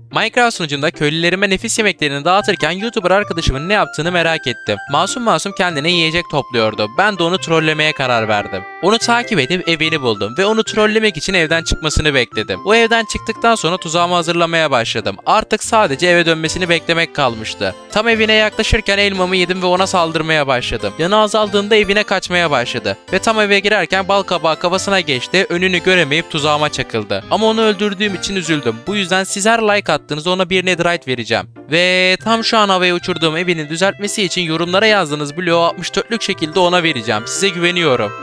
Minecraft sunucunda köylülerime nefis yemeklerini dağıtırken YouTuber arkadaşımın ne yaptığını merak ettim. Masum masum kendine yiyecek topluyordu. Ben de onu trollemeye karar verdim. Onu takip edip evini buldum ve onu trollemek için evden çıkmasını bekledim. O evden çıktıktan sonra tuzağımı hazırlamaya başladım. Artık sadece eve dönmesini beklemek kalmıştı. Tam evine yaklaşırken elmamı yedim ve ona saldırmaya başladım. Yanı azaldığında evine kaçmaya başladı. Ve tam eve girerken bal kabağı kafasına geçti, önünü göremeyip tuzağıma çakıldı. Ama onu öldürdüğüm için üzüldüm. Bu yüzden sizler like attığınızda ona bir netherite vereceğim. Ve tam şu an havaya uçurduğum evini düzeltmesi için yorumlara yazdığınız bloğu 64'lük şekilde ona vereceğim. Size güveniyorum.